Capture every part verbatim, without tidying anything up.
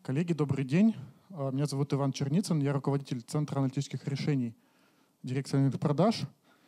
Коллеги, добрый день. Меня зовут Иван Черницын, я руководитель Центра аналитических решений дирекции продаж.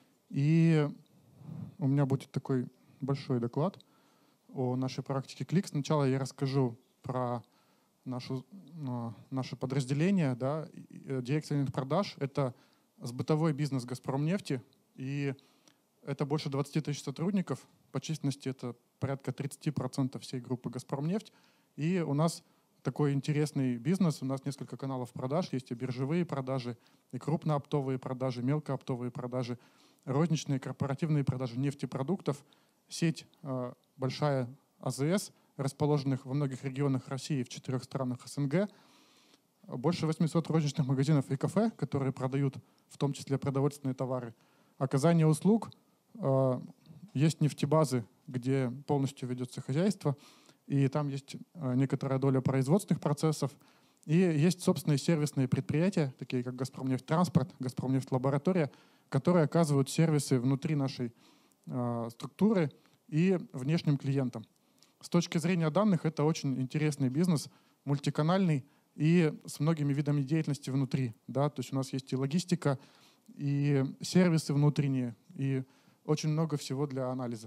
И у меня будет такой большой доклад о нашей практике Клик. Сначала я расскажу про нашу, наше подразделение. Да. Дирекция продаж — это сбытовой бизнес «Газпромнефти», и это больше двадцати тысяч сотрудников. По численности это порядка тридцати процентов всей группы «Газпромнефть». И у нас такой интересный бизнес. У нас несколько каналов продаж. Есть и биржевые продажи, и крупнооптовые продажи, мелкооптовые продажи, розничные, корпоративные продажи нефтепродуктов. Сеть э, большая АЗС, расположенных во многих регионах России, в четырех странах СНГ. Больше восьмисот розничных магазинов и кафе, которые продают в том числе продовольственные товары. Оказание услуг. Э, есть нефтебазы, где полностью ведется хозяйство. И там есть некоторая доля производственных процессов. И есть собственные сервисные предприятия, такие как «Газпромнефть-Транспорт», «Газпромнефть-Лаборатория», которые оказывают сервисы внутри нашей э, структуры и внешним клиентам. С точки зрения данных, это очень интересный бизнес, мультиканальный и с многими видами деятельности внутри. Да? То есть у нас есть и логистика, и сервисы внутренние, и очень много всего для анализа.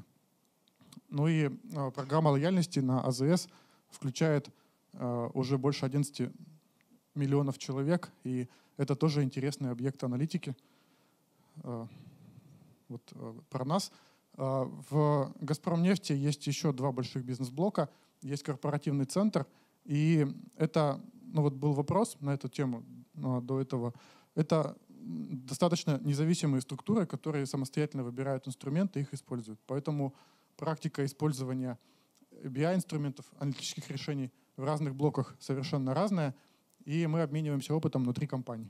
Ну и э, программа лояльности на АЗС включает э, уже больше одиннадцати миллионов человек, и это тоже интересный объект аналитики. Э, вот э, про нас. Э, в «Газпромнефти» есть еще два больших бизнес-блока. Есть корпоративный центр, и это, ну вот был вопрос на эту тему э, до этого. Это достаточно независимые структуры, которые самостоятельно выбирают инструменты и их используют. Поэтому практика использования би ай-инструментов, аналитических решений в разных блоках совершенно разная, и мы обмениваемся опытом внутри компании.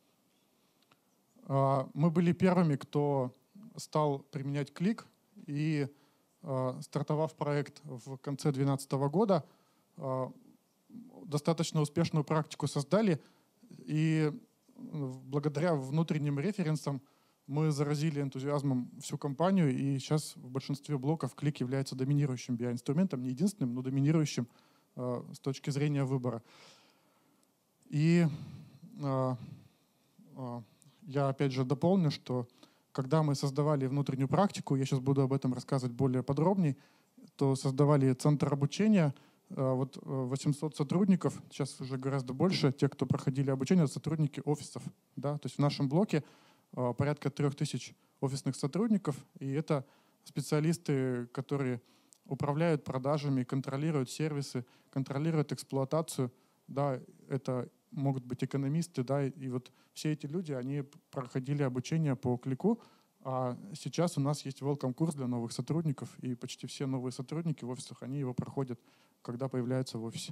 Мы были первыми, кто стал применять Клик, и стартовав проект в конце две тысячи двенадцатого года, достаточно успешную практику создали, и благодаря внутренним референсам мы заразили энтузиазмом всю компанию, и сейчас в большинстве блоков Клик является доминирующим би ай-инструментом, не единственным, но доминирующим э, с точки зрения выбора. И э, э, я опять же дополню, что когда мы создавали внутреннюю практику, я сейчас буду об этом рассказывать более подробнее, то создавали центр обучения, э, вот восемьсот сотрудников, сейчас уже гораздо больше, те, кто проходили обучение, это сотрудники офисов. Да? То есть в нашем блоке порядка трех тысяч офисных сотрудников, и это специалисты, которые управляют продажами, контролируют сервисы, контролируют эксплуатацию. Да, это могут быть экономисты, да, и вот все эти люди, они проходили обучение по Клику, а сейчас у нас есть welcome-курс для новых сотрудников, и почти все новые сотрудники в офисах, они его проходят, когда появляются в офисе.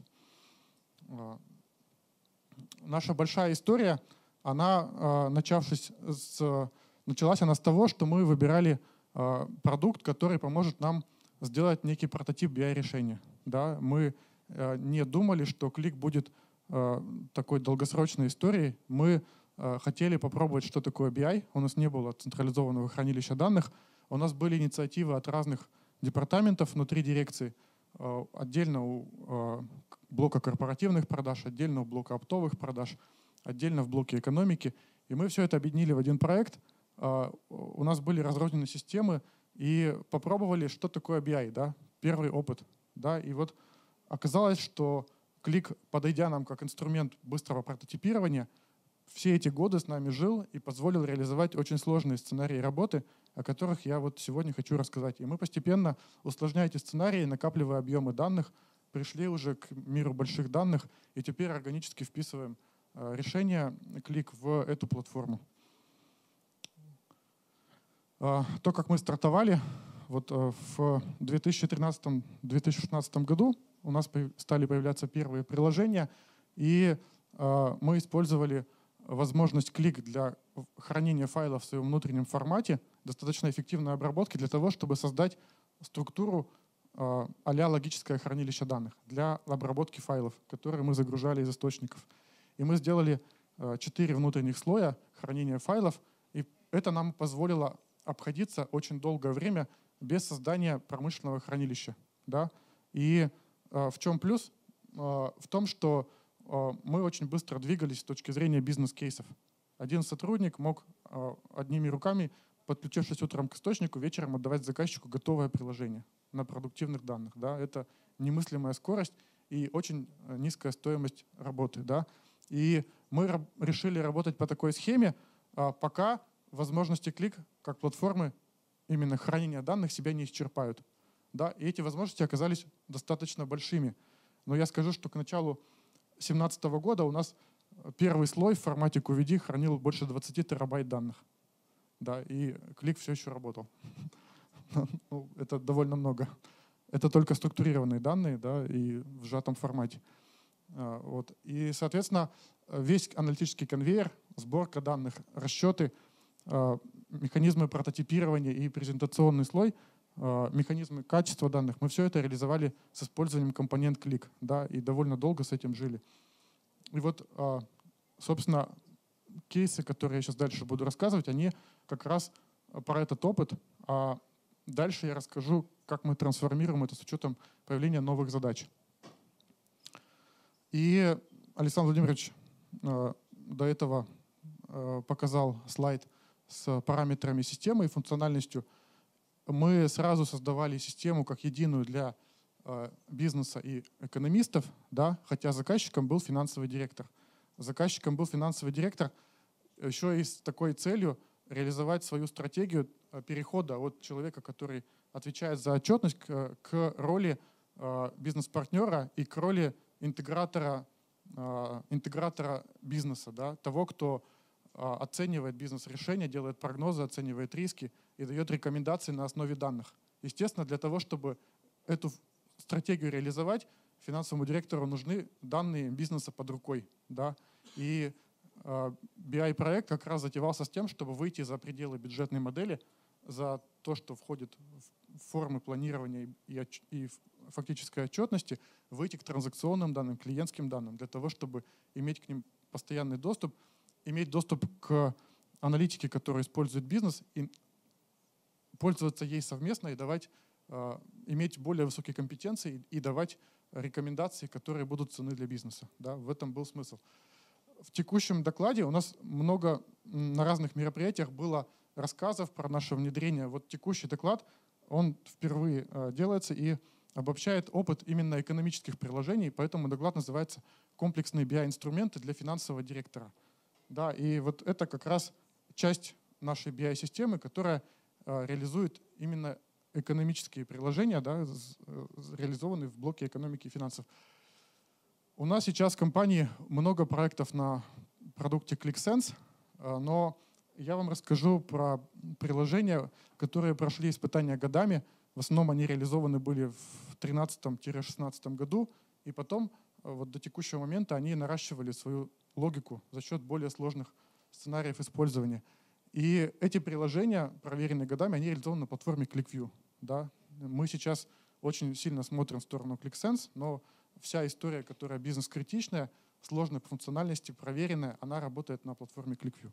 Наша большая история, она, начавшись с, началась она с того, что мы выбирали продукт, который поможет нам сделать некий прототип би ай-решения. Да? Мы не думали, что Клик будет такой долгосрочной историей. Мы хотели попробовать, что такое би ай. У нас не было централизованного хранилища данных. У нас были инициативы от разных департаментов внутри дирекции. Отдельно у блока корпоративных продаж, отдельно у блока оптовых продаж, отдельно в блоке экономики. И мы все это объединили в один проект. У нас были разрозненные системы, и попробовали, что такое би ай, да? Первый опыт. Да? И вот оказалось, что Клик, подойдя нам как инструмент быстрого прототипирования, все эти годы с нами жил и позволил реализовать очень сложные сценарии работы, о которых я вот сегодня хочу рассказать. И мы постепенно, усложняя эти сценарии, накапливая объемы данных, пришли уже к миру больших данных, и теперь органически вписываем решение Клик в эту платформу. То, как мы стартовали, вот в две тысячи тринадцатом — две тысячи шестнадцатом году у нас стали появляться первые приложения, и мы использовали возможность Клик для хранения файлов в своем внутреннем формате, достаточно эффективной обработки для того, чтобы создать структуру а-ля логическое хранилище данных для обработки файлов, которые мы загружали из источников. И мы сделали четыре внутренних слоя хранения файлов, и это нам позволило обходиться очень долгое время без создания промышленного хранилища. Да? И э, в чем плюс? Э, в том, что мы очень быстро двигались с точки зрения бизнес-кейсов. Один сотрудник мог одними руками, подключившись утром к источнику, вечером отдавать заказчику готовое приложение на продуктивных данных. Да? Это немыслимая скорость и очень низкая стоимость работы. Да? И мы решили работать по такой схеме, пока возможности Qlik как платформы именно хранения данных себя не исчерпают. Да? И эти возможности оказались достаточно большими. Но я скажу, что к началу две тысячи семнадцатого года у нас первый слой в формате кью ви ди хранил больше двадцати терабайт данных. Да, и Qlik все еще работал. Ну, это довольно много. Это только структурированные данные, да, и в сжатом формате. Вот. И, соответственно, весь аналитический конвейер, сборка данных, расчеты, механизмы прототипирования и презентационный слой, механизмы качества данных, мы все это реализовали с использованием компонент Qlik, да, и довольно долго с этим жили. И вот, собственно, кейсы, которые я сейчас дальше буду рассказывать, они как раз про этот опыт. А дальше я расскажу, как мы трансформируем это с учетом появления новых задач. И Александр Владимирович до этого показал слайд с параметрами системы и функциональностью. Мы сразу создавали систему как единую для э, бизнеса и экономистов, да, хотя заказчиком был финансовый директор. Заказчиком был финансовый директор еще и с такой целью реализовать свою стратегию перехода от человека, который отвечает за отчетность, к, к роли э, бизнес-партнера и к роли интегратора, э, интегратора бизнеса, да, того, кто оценивает бизнес-решения, делает прогнозы, оценивает риски и дает рекомендации на основе данных. Естественно, для того, чтобы эту стратегию реализовать, финансовому директору нужны данные бизнеса под рукой. Да? И э, би ай-проект как раз затевался с тем, чтобы выйти за пределы бюджетной модели, за то, что входит в формы планирования и, и, и фактической отчетности, выйти к транзакционным данным, клиентским данным, для того, чтобы иметь к ним постоянный доступ, иметь доступ к аналитике, которую использует бизнес, и пользоваться ей совместно и давать, э, иметь более высокие компетенции и, и давать рекомендации, которые будут ценны для бизнеса. Да? В этом был смысл. В текущем докладе у нас много на разных мероприятиях было рассказов про наше внедрение. Вот текущий доклад, он впервые э, делается и обобщает опыт именно экономических приложений, поэтому доклад называется «Комплексные би ай-инструменты для финансового директора». Да, и вот это как раз часть нашей би ай-системы, которая э, реализует именно экономические приложения, да, с, э, реализованные в блоке экономики и финансов. У нас сейчас в компании много проектов на продукте QlikSense, э, но я вам расскажу про приложения, которые прошли испытания годами. В основном они реализованы были в две тысячи тринадцатом — две тысячи шестнадцатом году, и потом э, вот до текущего момента они наращивали свою логику за счет более сложных сценариев использования. И эти приложения, проверенные годами, они реализованы на платформе QlikView. Да? Мы сейчас очень сильно смотрим в сторону QlikSense, но вся история, которая бизнес-критичная, сложной по функциональности, проверенная, она работает на платформе QlikView.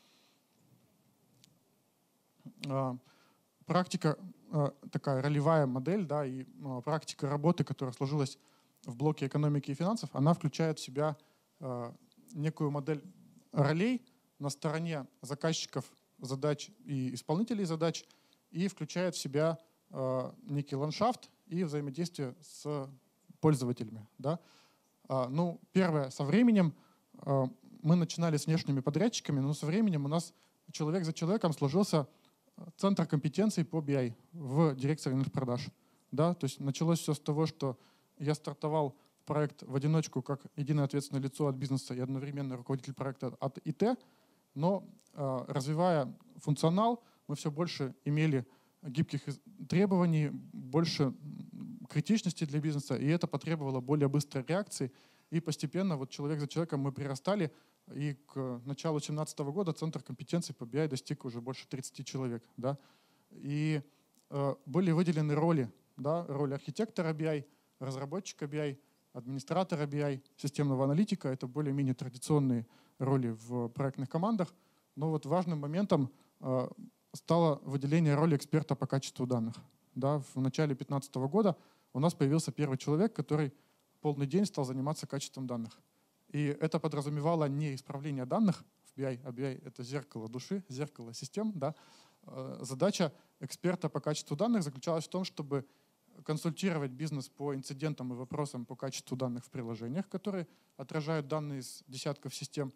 Практика, такая ролевая модель, да, и практика работы, которая сложилась в блоке экономики и финансов, она включает в себя некую модель ролей на стороне заказчиков задач и исполнителей задач и включает в себя э, некий ландшафт и взаимодействие с пользователями. Да? А, ну, первое, со временем э, мы начинали с внешними подрядчиками, но со временем у нас человек за человеком сложился центр компетенций по би ай в дирекции рыночных продаж. Да? То есть началось все с того, что я стартовал проект в одиночку как единое ответственное лицо от бизнеса и одновременно руководитель проекта от ай ти, но э, развивая функционал, мы все больше имели гибких требований, больше критичности для бизнеса, и это потребовало более быстрой реакции. И постепенно вот человек за человеком мы прирастали, и к началу две тысячи семнадцатого года центр компетенций по би ай достиг уже больше тридцати человек. Да? И э, были выделены роли, да? Роль архитектора би ай, разработчика би ай, администратора би ай, системного аналитика. Это более-менее традиционные роли в проектных командах. Но вот важным моментом э, стало выделение роли эксперта по качеству данных. Да, в начале две тысячи пятнадцатого года у нас появился первый человек, который полный день стал заниматься качеством данных. И это подразумевало не исправление данных в би ай, а би ай — это зеркало души, зеркало систем. Да? Задача эксперта по качеству данных заключалась в том, чтобы консультировать бизнес по инцидентам и вопросам по качеству данных в приложениях, которые отражают данные из десятков систем.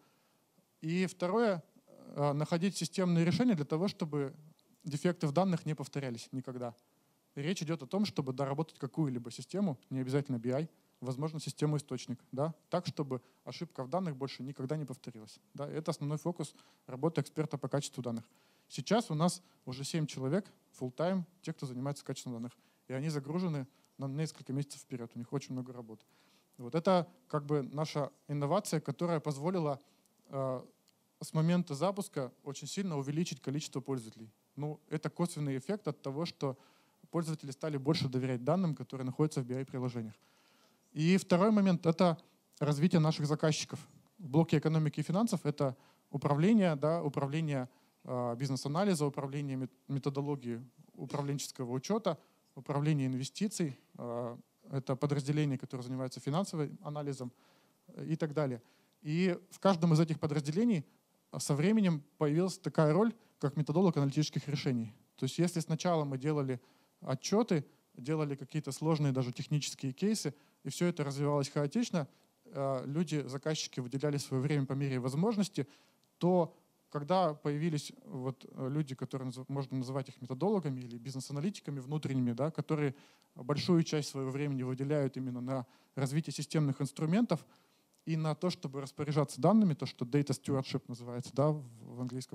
И второе — находить системные решения для того, чтобы дефекты в данных не повторялись никогда. И речь идет о том, чтобы доработать какую-либо систему, не обязательно би ай, возможно, систему-источник, да, так, чтобы ошибка в данных больше никогда не повторилась. Да. Это основной фокус работы эксперта по качеству данных. Сейчас у нас уже семь человек, full-time, те, кто занимается качеством данных. И они загружены на несколько месяцев вперед. У них очень много работы. Вот это как бы наша инновация, которая позволила э, с момента запуска очень сильно увеличить количество пользователей. Ну, это косвенный эффект от того, что пользователи стали больше доверять данным, которые находятся в би ай-приложениях. И второй момент — это развитие наших заказчиков. В блоке экономики и финансов это управление, да, управление э, бизнес-анализа, управление методологией управленческого учета, управление инвестиций, э, это подразделение, которое занимается финансовым анализом э, и так далее. И в каждом из этих подразделений со временем появилась такая роль, как методолог аналитических решений. То есть если сначала мы делали отчеты, делали какие-то сложные даже технические кейсы, и все это развивалось хаотично, люди, заказчики выделяли свое время по мере возможности, то когда появились вот люди, которые можно называть их методологами или бизнес-аналитиками внутренними, да, которые большую часть своего времени выделяют именно на развитие системных инструментов и на то, чтобы распоряжаться данными, то, что data stewardship называется, да, в английском,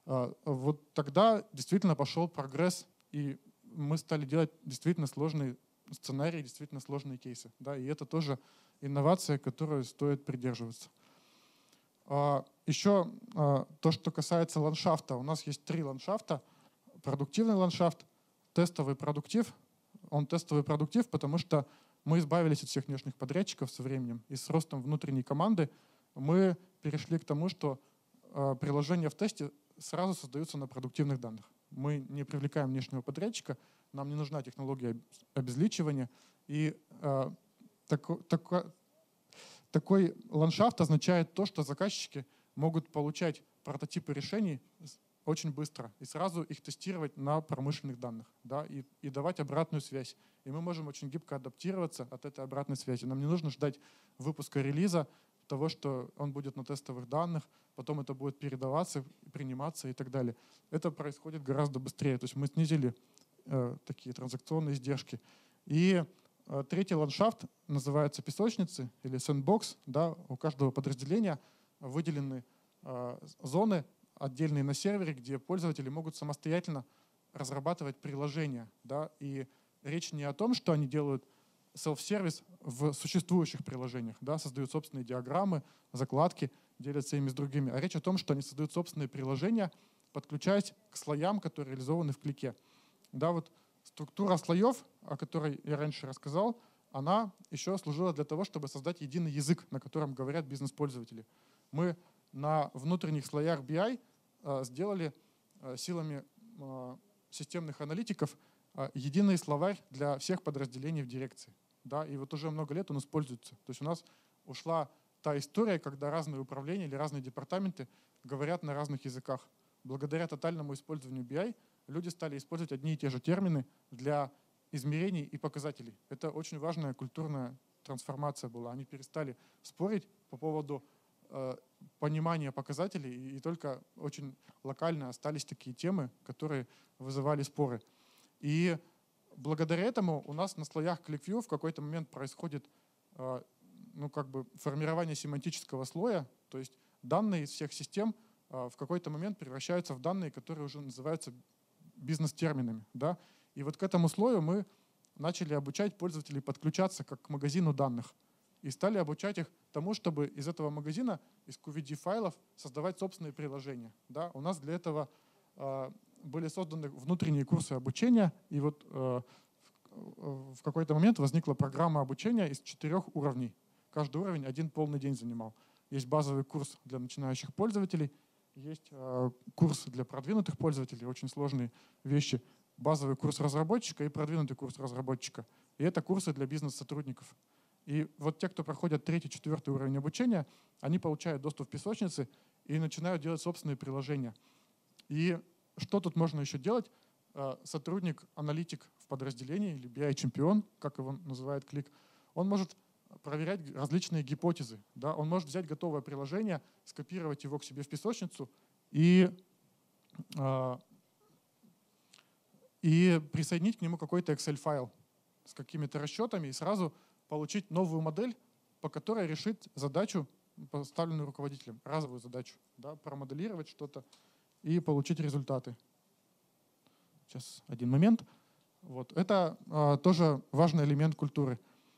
вот тогда действительно пошел прогресс, и мы стали делать действительно сложные сценарии, действительно сложные кейсы. Да, и это тоже инновация, которой стоит придерживаться. Еще то, что касается ландшафта. У нас есть три ландшафта. Продуктивный ландшафт, тестовый продуктив. Он тестовый продуктив, потому что мы избавились от всех внешних подрядчиков со временем. И с ростом внутренней команды мы перешли к тому, что приложения в тесте сразу создаются на продуктивных данных. Мы не привлекаем внешнего подрядчика, нам не нужна технология обезличивания. И э, тако, тако, такой ландшафт означает то, что заказчики могут получать прототипы решений очень быстро и сразу их тестировать на промышленных данных, да, и, и давать обратную связь. И мы можем очень гибко адаптироваться от этой обратной связи. Нам не нужно ждать выпуска релиза, того, что он будет на тестовых данных, потом это будет передаваться, приниматься и так далее. Это происходит гораздо быстрее. То есть мы снизили э, такие транзакционные издержки. И э, третий ландшафт называется песочницы или сэндбокс. Да, у каждого подразделения выделены э, зоны, отдельные на сервере, где пользователи могут самостоятельно разрабатывать приложения. Да, и речь не о том, что они делают селф-сервис в существующих приложениях, да, создают собственные диаграммы, закладки, делятся ими с другими. А речь о том, что они создают собственные приложения, подключаясь к слоям, которые реализованы в клике. Да, вот структура слоев, о которой я раньше рассказал, она еще служила для того, чтобы создать единый язык, на котором говорят бизнес-пользователи. Мы на внутренних слоях би ай э, сделали э, силами э, системных аналитиков э, единый словарь для всех подразделений в дирекции. Да, и вот уже много лет он используется. То есть у нас ушла та история, когда разные управления или разные департаменты говорят на разных языках. Благодаря тотальному использованию би ай люди стали использовать одни и те же термины для измерений и показателей. Это очень важная культурная трансформация была. Они перестали спорить по поводу э, понимания показателей, и, и только очень локально остались такие темы, которые вызывали споры. И благодаря этому у нас на слоях ClickView в какой-то момент происходит э, ну, как бы формирование семантического слоя, то есть данные из всех систем э, в какой-то момент превращаются в данные, которые уже называются бизнес-терминами. Да? И вот к этому слою мы начали обучать пользователей подключаться как к магазину данных и стали обучать их тому, чтобы из этого магазина, из кью ви ди-файлов создавать собственные приложения. Да? У нас для этого э, были созданы внутренние курсы обучения, и вот э, в, в какой-то момент возникла программа обучения из четырех уровней. Каждый уровень один полный день занимал. Есть базовый курс для начинающих пользователей, есть э, курс для продвинутых пользователей, очень сложные вещи, базовый курс разработчика и продвинутый курс разработчика. И это курсы для бизнес-сотрудников. И вот те, кто проходят третий, четвертый уровень обучения, они получают доступ в песочницы и начинают делать собственные приложения. И что тут можно еще делать? Сотрудник, аналитик в подразделении, или би ай-чемпион, как его называет Клик, он может проверять различные гипотезы. Да? Он может взять готовое приложение, скопировать его к себе в песочницу и, э, и присоединить к нему какой-то Excel-файл с какими-то расчетами и сразу получить новую модель, по которой решить задачу, поставленную руководителем, разовую задачу, да? Промоделировать что-то и получить результаты. Сейчас один момент. Вот. Это а, тоже важный элемент культуры.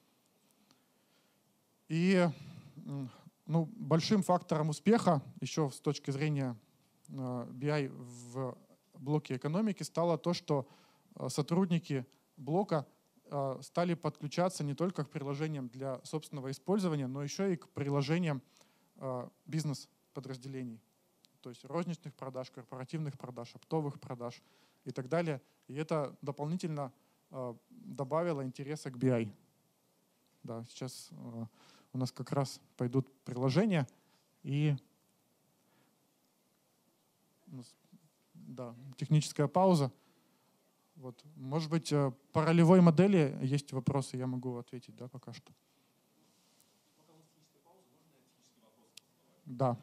И ну, большим фактором успеха еще с точки зрения а, би ай в блоке экономики стало то, что а, сотрудники блока а, стали подключаться не только к приложениям для собственного использования, но еще и к приложениям а, бизнес-подразделений. То есть розничных продаж, корпоративных продаж, оптовых продаж и так далее. И это дополнительно э, добавило интереса к би ай. Да, сейчас э, у нас как раз пойдут приложения, и у нас, да, техническая пауза. Вот. Может быть, э, по ролевой модели есть вопросы, я могу ответить, да, пока что. Да.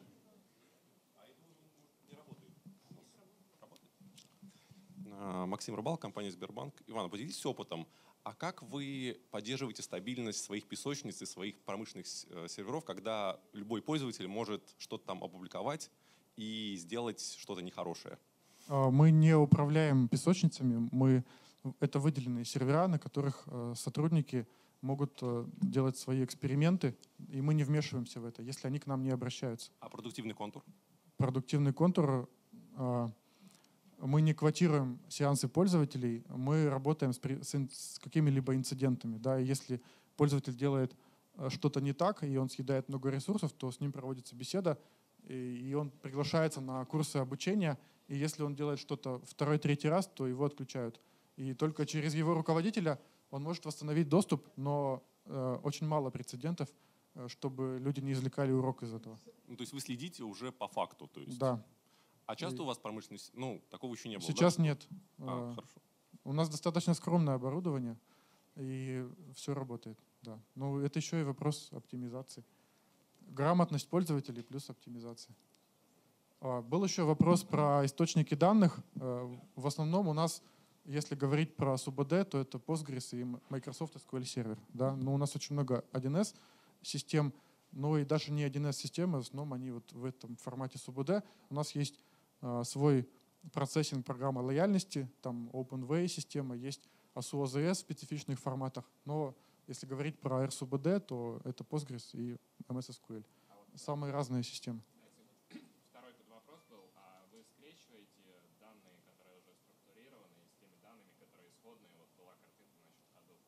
Максим Рыбал, компания Сбербанк. Иван, поделитесь опытом. А как вы поддерживаете стабильность своих песочниц и своих промышленных серверов, когда любой пользователь может что-то там опубликовать и сделать что-то нехорошее? Мы не управляем песочницами. Мы, это выделенные сервера, на которых сотрудники могут делать свои эксперименты, и мы не вмешиваемся в это, если они к нам не обращаются. А продуктивный контур? Продуктивный контур... Мы не квотируем сеансы пользователей, мы работаем с, с, с какими-либо инцидентами. Да? И если пользователь делает что-то не так, и он съедает много ресурсов, то с ним проводится беседа, и, и он приглашается на курсы обучения, и если он делает что-то второй, третий раз, то его отключают. И только через его руководителя он может восстановить доступ, но э, очень мало прецедентов, э, чтобы люди не извлекали урок из этого. Ну, то есть вы следите уже по факту? То есть... Да. А часто у вас промышленность, ну, такого еще не было? Сейчас да? нет. А, хорошо. У нас достаточно скромное оборудование, и все работает. Да. Но это еще и вопрос оптимизации. Грамотность пользователей плюс оптимизация. Был еще вопрос про источники данных. В основном у нас, если говорить про СУБД, то это Postgres и Microsoft эс ку эль Server. Да? Но у нас очень много один эс систем, но и даже не один эс системы, в основном они вот в этом формате СУБД. У нас есть свой процессинг программа лояльности, там OpenWay система, есть эй эс ю эй зет эс в специфичных форматах, но если говорить про эр эс ю би ди, то это Postgres и эм эс эс кью эль. Самые разные системы. Второй тут вопрос был, а вы скрещиваете данные, которые уже структурированы, с теми данными, которые исходные? Вот была картинка насчет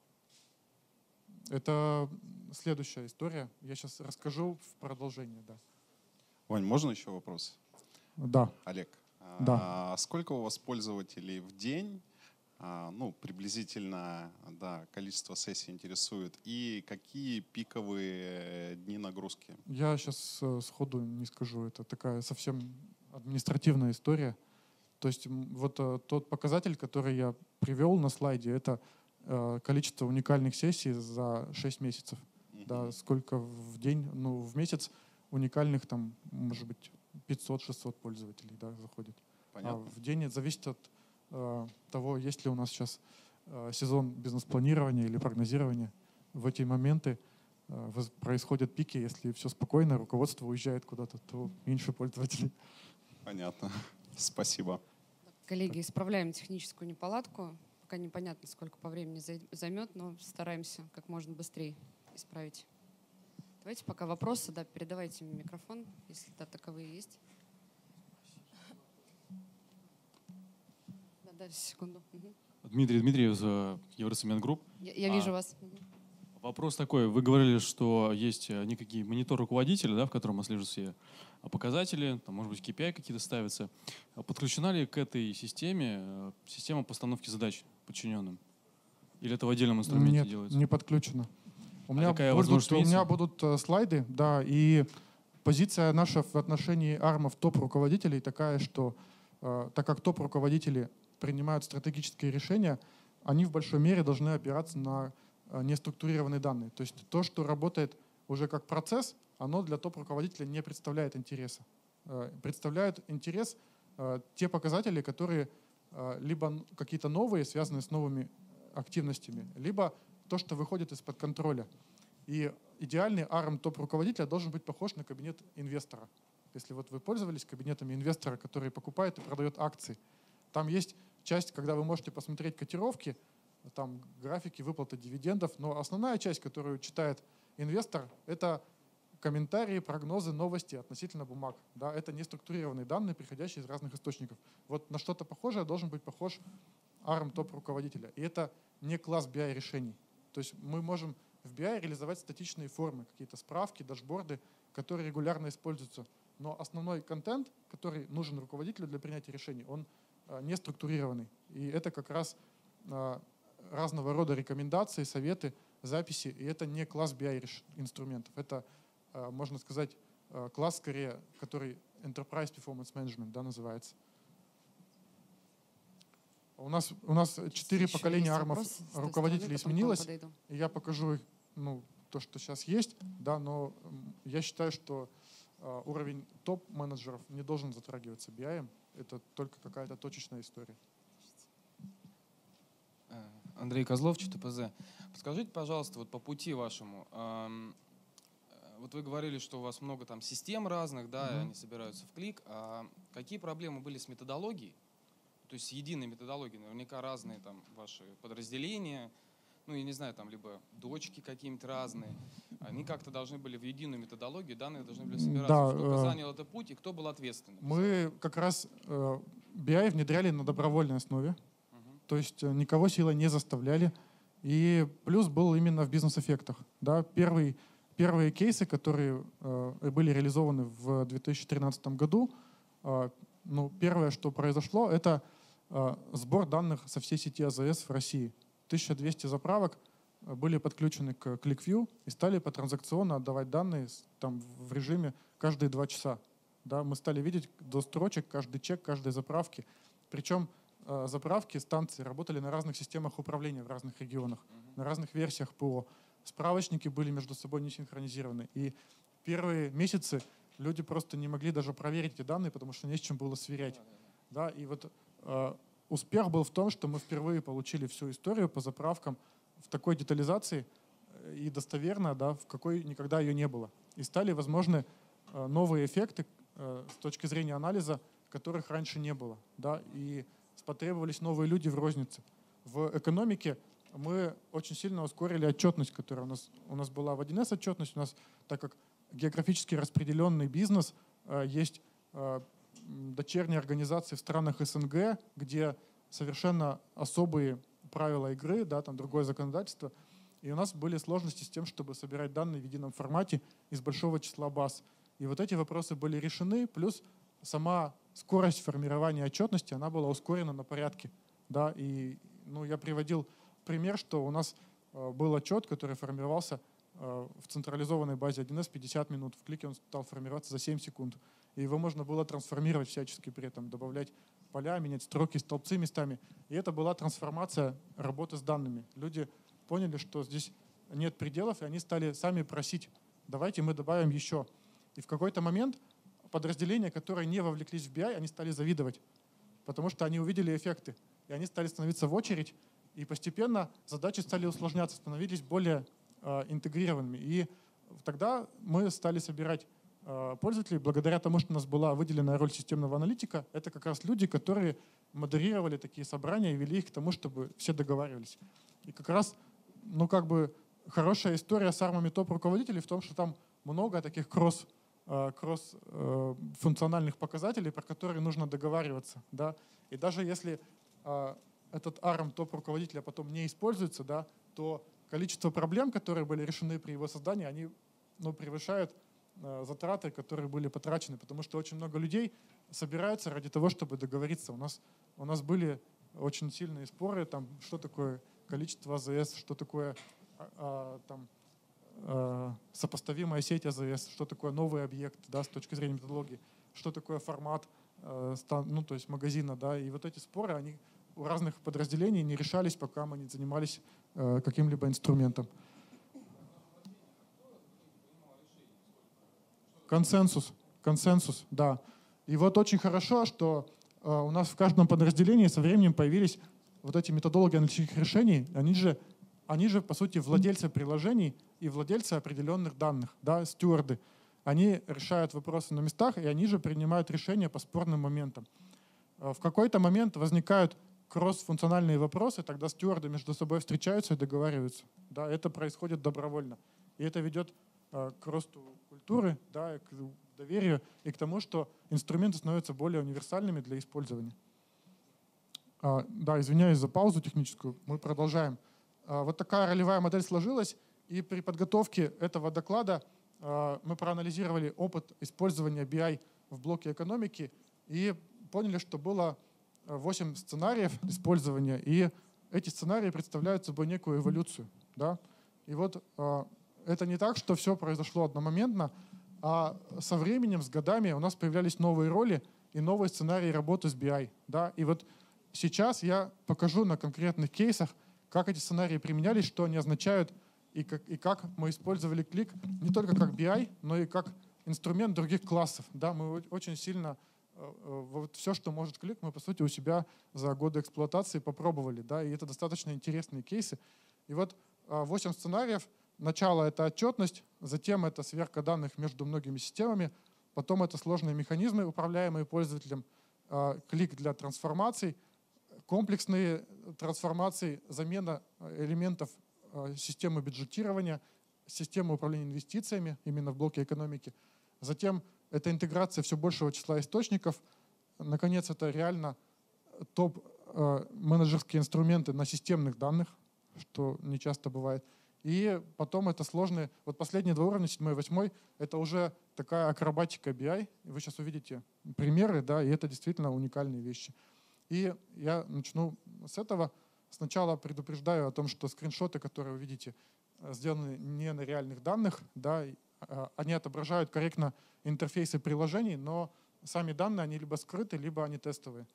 Hadoop. Это следующая история. Я сейчас расскажу в продолжении. Да. Вань, можно еще вопрос? Да. Олег, да. А сколько у вас пользователей в день? А, ну, приблизительно, да, количество сессий интересует. И какие пиковые дни нагрузки? Я сейчас сходу не скажу. Это такая совсем административная история. То есть вот тот показатель, который я привел на слайде, это количество уникальных сессий за шесть месяцев. Uh-huh. Да, сколько в день, ну, в месяц уникальных, там, может быть, пятьсот-шестьсот пользователей, да, заходит. Понятно. А в день это зависит от э, того, есть ли у нас сейчас э, сезон бизнес-планирования или прогнозирования. В эти моменты э, происходят пики. Если все спокойно, руководство уезжает куда-то, то меньше пользователей. Понятно. Спасибо. Коллеги, исправляем техническую неполадку. Пока непонятно, сколько по времени займет, но стараемся как можно быстрее исправить. Давайте пока вопросы, да, передавайте мне микрофон, если да, таковые есть. Да, да, секунду. Угу. Дмитрий Дмитриев, Евросемент Групп. Я, я вижу а, вас. Вопрос такой. Вы говорили, что есть некий монитор руководителя, да, в котором отслеживают все показатели, там, может быть, кей пи ай какие-то ставятся. Подключена ли к этой системе система постановки задач подчиненным? Или это в отдельном инструменте Нет, делается? Не подключено. У меня, такая будут, возможность у меня имеется? будут э, слайды, да, и позиция наша в отношении армов топ-руководителей такая, что э, так как топ-руководители принимают стратегические решения, они в большой мере должны опираться на э, неструктурированные данные. То есть то, что работает уже как процесс, оно для топ-руководителя не представляет интереса. Э, представляют интерес э, те показатели, которые э, либо н- какие-то новые, связанные с новыми активностями, либо то, что выходит из-под контроля. И идеальный арм топ-руководителя должен быть похож на кабинет инвестора. Если вот вы пользовались кабинетами инвестора, который покупает и продает акции, там есть часть, когда вы можете посмотреть котировки, там графики выплаты дивидендов, но основная часть, которую читает инвестор, это комментарии, прогнозы, новости относительно бумаг. Да, это неструктурированные данные, приходящие из разных источников. Вот на что-то похожее должен быть похож арм топ-руководителя. И это не класс би ай решений. То есть мы можем в би ай реализовать статичные формы, какие-то справки, дашборды, которые регулярно используются. Но основной контент, который нужен руководителю для принятия решений, он а, не структурированный. И это как раз а, разного рода рекомендации, советы, записи. И это не класс би ай реш- инструментов. Это, а, можно сказать, а, класс скорее, который Enterprise Performance Management, да, называется. У нас, у нас четыре Еще поколения есть армов вопрос с той руководителей стороны, потом к вам сменилось. подойду. И я покажу их, ну, то, что сейчас есть, да, но м, я считаю, что а, уровень топ-менеджеров не должен затрагиваться би ай. Это только какая-то точечная история. Э, Андрей Козлов, ЧТПЗ. Подскажите, пожалуйста, вот по пути вашему, эм, э, вот вы говорили, что у вас много там систем разных, да, и Мгм. они собираются в клик. А какие проблемы были с методологией? То есть с единой методологией, наверняка разные там ваши подразделения, ну, я не знаю, там либо дочки какие-нибудь разные. Они как-то должны были в единую методологию, данные должны были собираться. Да, Сколько э, занял этот путь и кто был ответственным? Мы как раз э, би ай внедряли на добровольной основе, Мгм. то есть э, никого силой не заставляли. И плюс был именно в бизнес-эффектах. Да. Первый, первые кейсы, которые э, были реализованы в две тысячи тринадцатом году, э, ну, первое, что произошло, это э, сбор данных со всей сети а зэ эс в России. тысяча двести заправок э, были подключены к ClickView и стали потранзакционно отдавать данные с- там, в режиме каждые два часа. Да, мы стали видеть до строчек каждый чек, каждой заправки. Причем э, заправки, станции работали на разных системах управления в разных регионах, на разных версиях ПО. Справочники были между собой не синхронизированы. И первые месяцы люди просто не могли даже проверить эти данные, потому что не с чем было сверять. Да, и вот э, успех был в том, что мы впервые получили всю историю по заправкам в такой детализации э, и достоверно, да, в какой никогда ее не было. И стали возможны э, новые эффекты э, с точки зрения анализа, которых раньше не было. Да, и потребовались новые люди в рознице. В экономике мы очень сильно ускорили отчетность, которая у нас, у нас была в один эс отчетность. У нас, так как географически распределенный бизнес, э, есть э, м, дочерние организации в странах эс эн гэ, где совершенно особые правила игры, да, там другое законодательство. И у нас были сложности с тем, чтобы собирать данные в едином формате из большого числа баз. И вот эти вопросы были решены, плюс сама скорость формирования отчетности, она была ускорена на порядке. Да, и ну, я приводил пример, что у нас э, был отчет, который формировался э, в централизованной базе один эс пятьдесят минут. В клике он стал формироваться за семь секунд. И его можно было трансформировать всячески при этом, добавлять поля, менять строки, столбцы местами. И это была трансформация работы с данными. Люди поняли, что здесь нет пределов, и они стали сами просить, давайте мы добавим еще. И в какой-то момент подразделения, которые не вовлеклись в би ай, они стали завидовать, потому что они увидели эффекты. И они стали становиться в очередь, и постепенно задачи стали усложняться, становились более э, интегрированными. И тогда мы стали собирать э, пользователей, благодаря тому, что у нас была выделена роль системного аналитика. Это как раз люди, которые модерировали такие собрания и вели их к тому, чтобы все договаривались. И как раз, ну как бы, хорошая история с армами топ-руководителей в том, что там много таких кросс кросс-функциональных показателей, про которые нужно договариваться. Да? И даже если э, этот арм топ-руководителя потом не используется, да, то количество проблем, которые были решены при его создании, они ну, превышают э, затраты, которые были потрачены, потому что очень много людей собираются ради того, чтобы договориться. У нас, у нас были очень сильные споры, там, что такое количество а зэ эс, что такое а, а, там, э, сопоставимая сеть эй зет эс, что такое новый объект, да, с точки зрения методологии, что такое формат, э, стан, ну, то есть магазина, да, и вот эти споры, они у разных подразделений не решались, пока мы не занимались э, каким-либо инструментом. Консенсус, консенсус, да. И вот очень хорошо, что э, у нас в каждом подразделении со временем появились вот эти методологи аналитических решений. Они же, они же по сути, владельцы приложений и владельцы определенных данных, да, стюарды. Они решают вопросы на местах, и они же принимают решения по спорным моментам. Э, в какой-то момент возникают кросс-функциональные вопросы, тогда стюарды между собой встречаются и договариваются. Да, это происходит добровольно. И это ведет э, к росту культуры, да, к доверию и к тому, что инструменты становятся более универсальными для использования. А, да, извиняюсь за паузу техническую, мы продолжаем. А, вот такая ролевая модель сложилась, и при подготовке этого доклада а, мы проанализировали опыт использования би ай в блоке экономики и поняли, что было восемь сценариев использования, и эти сценарии представляют собой некую эволюцию. Да? И вот э, это не так, что все произошло одномоментно, а со временем, с годами у нас появлялись новые роли и новые сценарии работы с би ай. Да? И вот сейчас я покажу на конкретных кейсах, как эти сценарии применялись, что они означают, и как, и как мы использовали клик не только как би ай, но и как инструмент других классов. Да? Мы очень сильно вот все, что может клик, мы, по сути, у себя за годы эксплуатации попробовали. Да, и это достаточно интересные кейсы. И вот восемь сценариев. Начало — это отчетность, затем это сверка данных между многими системами, потом это сложные механизмы, управляемые пользователем, клик для трансформаций, комплексные трансформации, замена элементов системы бюджетирования, системы управления инвестициями именно в блоке экономики. Затем это интеграция все большего числа источников. Наконец, это реально топ-менеджерские инструменты на системных данных, что не часто бывает. И потом это сложные... Вот последние два уровня, седьмой и восьмой, это уже такая акробатика би ай. Вы сейчас увидите примеры, да, и это действительно уникальные вещи. И я начну с этого. Сначала предупреждаю о том, что скриншоты, которые вы видите, сделаны не на реальных данных, да, они отображают корректно интерфейсы приложений, но сами данные, они либо скрыты, либо они тестовые.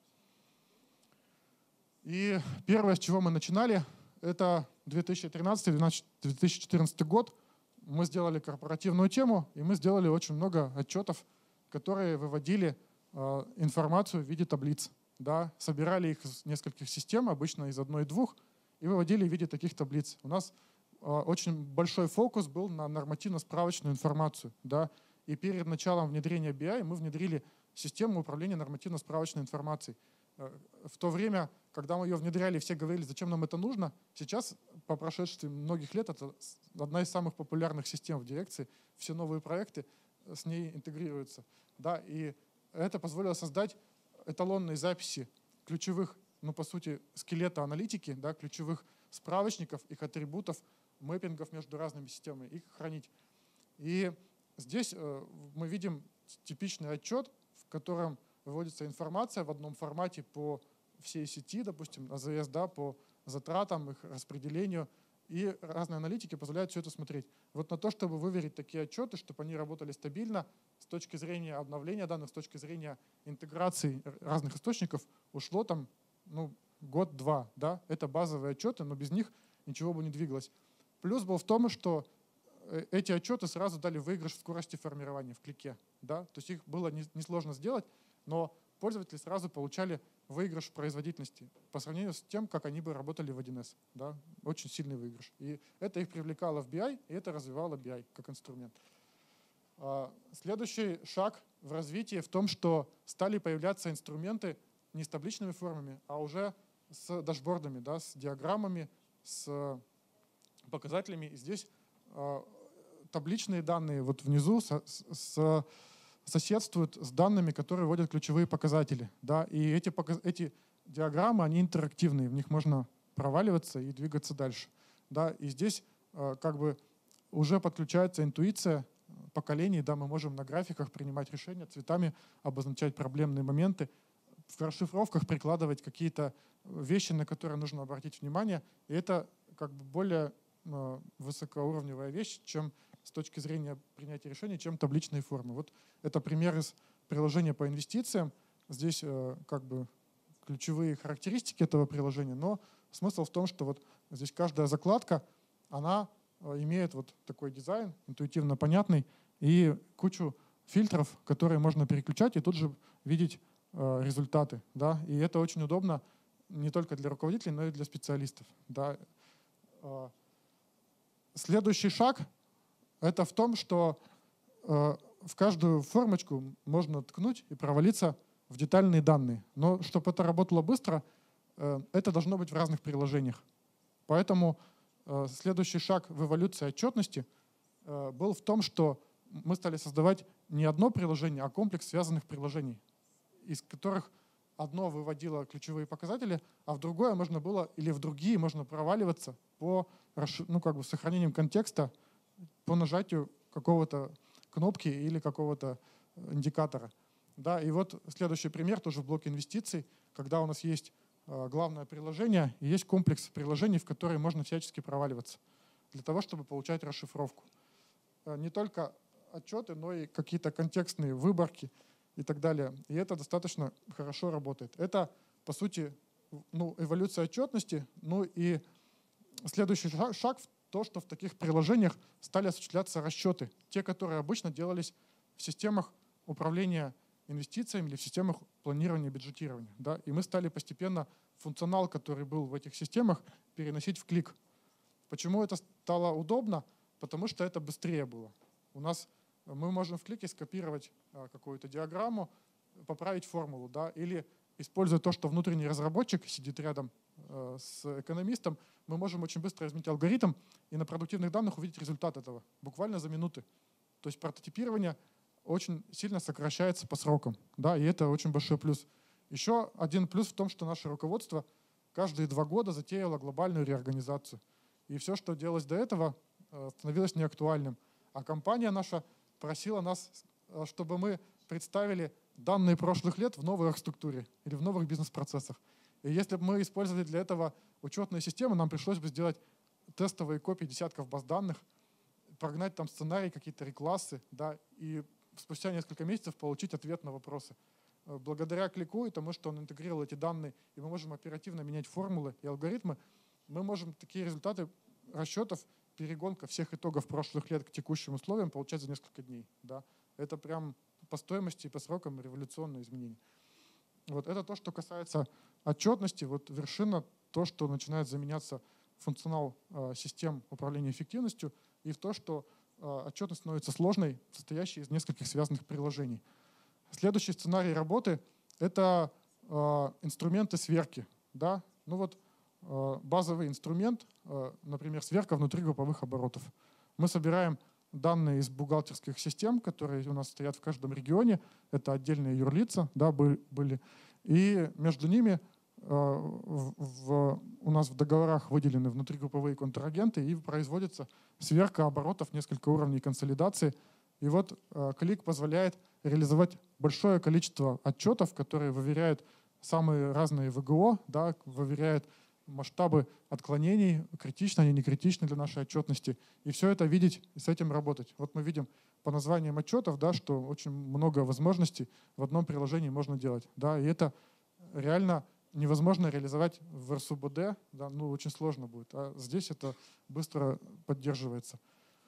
И первое, с чего мы начинали, это две тысячи тринадцатый — две тысячи четырнадцатый год. Мы сделали корпоративную тему, и мы сделали очень много отчетов, которые выводили э, информацию в виде таблиц. Да, собирали их из нескольких систем, обычно из одной-двух, и выводили в виде таких таблиц. У нас очень большой фокус был на нормативно-справочную информацию. Да? И перед началом внедрения би ай мы внедрили систему управления нормативно-справочной информацией. В то время, когда мы ее внедряли, все говорили, зачем нам это нужно. Сейчас, по прошествии многих лет, это одна из самых популярных систем в дирекции. Все новые проекты с ней интегрируются. Да? И это позволило создать эталонные записи ключевых, ну, по сути, скелета аналитики, да, ключевых справочников, их атрибутов, мэппингов между разными системами, их хранить. И здесь э, мы видим типичный отчет, в котором выводится информация в одном формате по всей сети, допустим, эй зет эс, да, по затратам, их распределению, и разные аналитики позволяют все это смотреть. Вот на то, чтобы выверить такие отчеты, чтобы они работали стабильно, с точки зрения обновления данных, с точки зрения интеграции разных источников, ушло там, ну, год-два. Да? Это базовые отчеты, но без них ничего бы не двигалось. Плюс был в том, что эти отчеты сразу дали выигрыш в скорости формирования в клике. Да? То есть их было несложно сделать, но пользователи сразу получали выигрыш в производительности по сравнению с тем, как они бы работали в один эс. Да? Очень сильный выигрыш. И это их привлекало в би ай, и это развивало би ай как инструмент. Следующий шаг в развитии в том, что стали появляться инструменты не с табличными формами, а уже с дашбордами, да, с диаграммами, с показателями. И здесь э, табличные данные вот внизу со, с, соседствуют с данными, которые вводят ключевые показатели. Да, и эти, эти диаграммы, они интерактивные, в них можно проваливаться и двигаться дальше. Да, и здесь э, как бы уже подключается интуиция поколений. Да, мы можем на графиках принимать решения, цветами обозначать проблемные моменты, в расшифровках прикладывать какие-то вещи, на которые нужно обратить внимание. И это как бы более э, высокоуровневая вещь, чем с точки зрения принятия решений, чем табличные формы. Вот это пример из приложения по инвестициям. Здесь э, как бы ключевые характеристики этого приложения, но смысл в том, что вот здесь каждая закладка, она э, имеет вот такой дизайн, интуитивно понятный, и кучу фильтров, которые можно переключать и тут же видеть э, результаты. Да? И это очень удобно не только для руководителей, но и для специалистов. Да? Э, следующий шаг — это в том, что э, в каждую формочку можно ткнуть и провалиться в детальные данные. Но чтобы это работало быстро, э, это должно быть в разных приложениях. Поэтому э, следующий шаг в эволюции отчетности э, был в том, что мы стали создавать не одно приложение, а комплекс связанных приложений, из которых одно выводило ключевые показатели, а в другое можно было, или в другие можно проваливаться по ну, как бы сохранением контекста, по нажатию какого-то кнопки или какого-то индикатора. Да, и вот следующий пример тоже в блоке инвестиций, когда у нас есть э, главное приложение и есть комплекс приложений, в которые можно всячески проваливаться для того, чтобы получать расшифровку. Э, не только отчеты, но и какие-то контекстные выборки и так далее. И это достаточно хорошо работает. Это, по сути, ну, эволюция отчетности. Ну и следующий шаг, шаг в то, что в таких приложениях стали осуществляться расчеты, те, которые обычно делались в системах управления инвестициями или в системах планирования и бюджетирования. Да? И мы стали постепенно функционал, который был в этих системах, переносить в клик. Почему это стало удобно? Потому что это быстрее было. У нас мы можем в клике скопировать а, какую-то диаграмму, поправить формулу, да? Или используя то, что внутренний разработчик сидит рядом э, с экономистом, мы можем очень быстро изменить алгоритм и на продуктивных данных увидеть результат этого, буквально за минуты. То есть прототипирование очень сильно сокращается по срокам, да, и это очень большой плюс. Еще один плюс в том, что наше руководство каждые два года затеяло глобальную реорганизацию. И все, что делалось до этого, становилось неактуальным. А компания наша просила нас, чтобы мы представили данные прошлых лет в новой архитектуре или в новых бизнес-процессах. И если бы мы использовали для этого учетные системы, нам пришлось бы сделать тестовые копии десятков баз данных, прогнать там сценарии, какие-то реклассы, да, и спустя несколько месяцев получить ответ на вопросы. Благодаря клику и тому, что он интегрировал эти данные, и мы можем оперативно менять формулы и алгоритмы, мы можем такие результаты расчетов, перегонка всех итогов прошлых лет к текущим условиям получать за несколько дней. Да. Это прям по стоимости и по срокам революционное изменение. Вот это то, что касается отчетности. Вот вершина — то, что начинает заменяться функционал э, систем управления эффективностью, и в то, что э, отчетность становится сложной, состоящей из нескольких связанных приложений. Следующий сценарий работы — это э, инструменты сверки. Да? Ну вот э, базовый инструмент, э, например, сверка внутригрупповых оборотов. Мы собираем данные из бухгалтерских систем, которые у нас стоят в каждом регионе. Это отдельные юрлица, да, были. И между ними э, в, в, у нас в договорах выделены внутригрупповые контрагенты и производится сверка оборотов, несколько уровней консолидации. И вот э, клик позволяет реализовать большое количество отчетов, которые выверяют самые разные ВГО, да, выверяют масштабы отклонений, критичны они, не критичны для нашей отчетности. И все это видеть и с этим работать. Вот мы видим по названиям отчетов, да, что очень много возможностей в одном приложении можно делать. Да, и это реально невозможно реализовать в эр эс у бэ дэ, да, ну, очень сложно будет. А здесь это быстро поддерживается.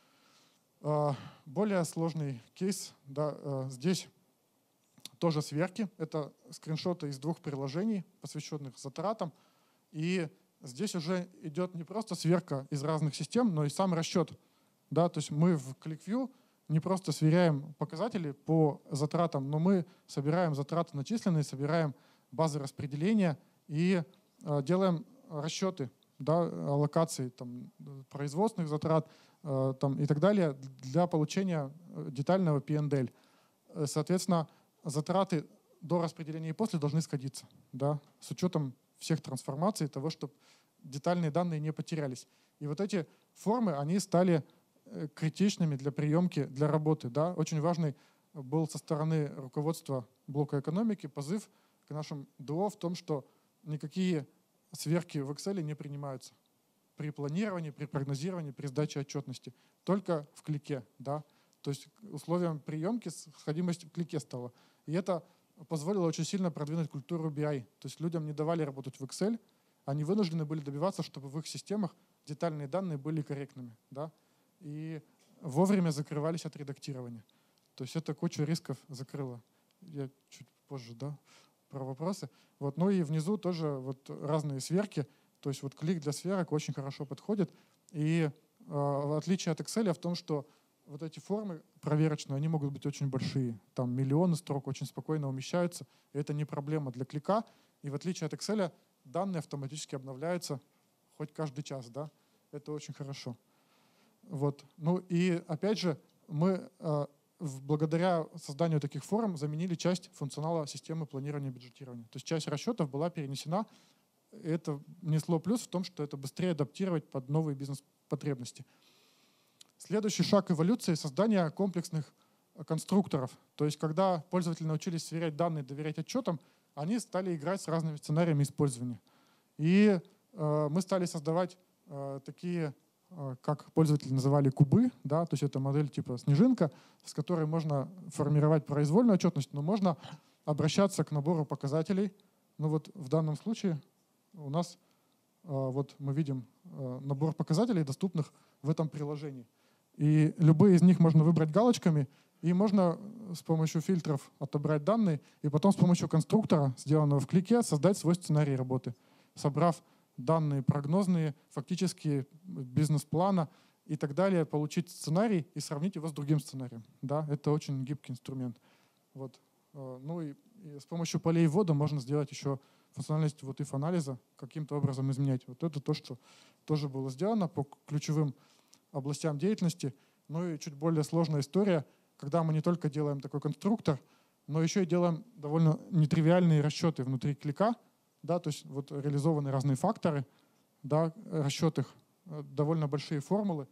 Более сложный кейс. Да, здесь тоже сверки. Это скриншоты из двух приложений, посвященных затратам. И здесь уже идет не просто сверка из разных систем, но и сам расчет. Да, то есть мы в ClickView не просто сверяем показатели по затратам, но мы собираем затраты начисленные, собираем базы распределения и э, делаем расчеты, да, аллокации там, производственных затрат э, там, и так далее для получения детального пи энд эль. Соответственно, затраты до распределения и после должны сходиться, да, с учетом всех трансформаций, того, чтобы детальные данные не потерялись. И вот эти формы, они стали критичными для приемки, для работы. Да? Очень важный был со стороны руководства блока экономики позыв к нашим ДО в том, что никакие сверки в Excel не принимаются. при планировании, при прогнозировании, при сдаче отчетности. Только в клике. Да? То есть условием приемки сходимость в клике стала. И это позволило очень сильно продвинуть культуру би ай. То есть людям не давали работать в Excel, они вынуждены были добиваться, чтобы в их системах детальные данные были корректными. Да? И вовремя закрывались от редактирования. То есть это кучу рисков закрыло. Я чуть позже, да, про вопросы. Вот. Ну и внизу тоже вот разные сверки. То есть вот клик для сверок очень хорошо подходит. И э, отличие от Excel в том, что вот эти формы проверочные, они могут быть очень большие. Там миллионы строк очень спокойно умещаются. И это не проблема для клика. И в отличие от Excel данные автоматически обновляются хоть каждый час. Да? Это очень хорошо. Вот. Ну и опять же, мы э, в, благодаря созданию таких форм заменили часть функционала системы планирования и бюджетирования. То есть часть расчетов была перенесена. Это внесло плюс в том, что это быстрее адаптировать под новые бизнес-потребности. Следующий шаг эволюции — создание комплексных конструкторов. То есть когда пользователи научились сверять данные, доверять отчетам, они стали играть с разными сценариями использования. И э, мы стали создавать э, такие, э, как пользователи называли, кубы. Да? То есть это модель типа снежинка, с которой можно формировать произвольную отчетность, но можно обращаться к набору показателей. Ну вот в данном случае у нас э, вот мы видим э, набор показателей, доступных в этом приложении. И любые из них можно выбрать галочками, и можно с помощью фильтров отобрать данные, и потом с помощью конструктора, сделанного в клике, создать свой сценарий работы, собрав данные прогнозные, фактические, бизнес-плана и так далее, получить сценарий и сравнить его с другим сценарием. Да, это очень гибкий инструмент. Вот. Ну и, и с помощью полей ввода можно сделать еще функциональность вот if-анализа, каким-то образом изменять. Вот это то, что тоже было сделано по ключевым областям деятельности. Ну и чуть более сложная история, когда мы не только делаем такой конструктор, но еще и делаем довольно нетривиальные расчеты внутри клика. Да, то есть вот реализованы разные факторы, да, расчет их, довольно большие формулы,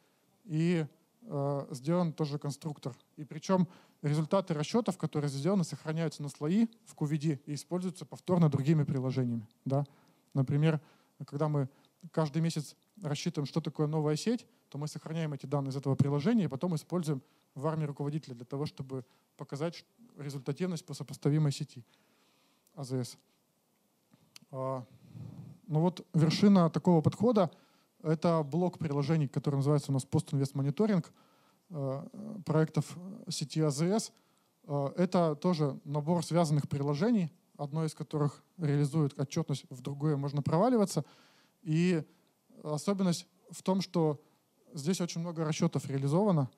и э, сделан тоже конструктор. И причем результаты расчетов, которые сделаны, сохраняются на слои в кью ви ди и используются повторно другими приложениями. Да. Например, когда мы каждый месяц рассчитываем, что такое новая сеть, то мы сохраняем эти данные из этого приложения и потом используем в армии руководителя для того, чтобы показать результативность по сопоставимой сети а зэ эс. А, ну вот вершина такого подхода — это блок приложений, который называется у нас Post-Invest Monitoring, проектов сети а зэ эс. Это тоже набор связанных приложений, одно из которых реализует отчетность, в другое можно проваливаться. И особенность в том, что здесь очень много расчетов реализовано.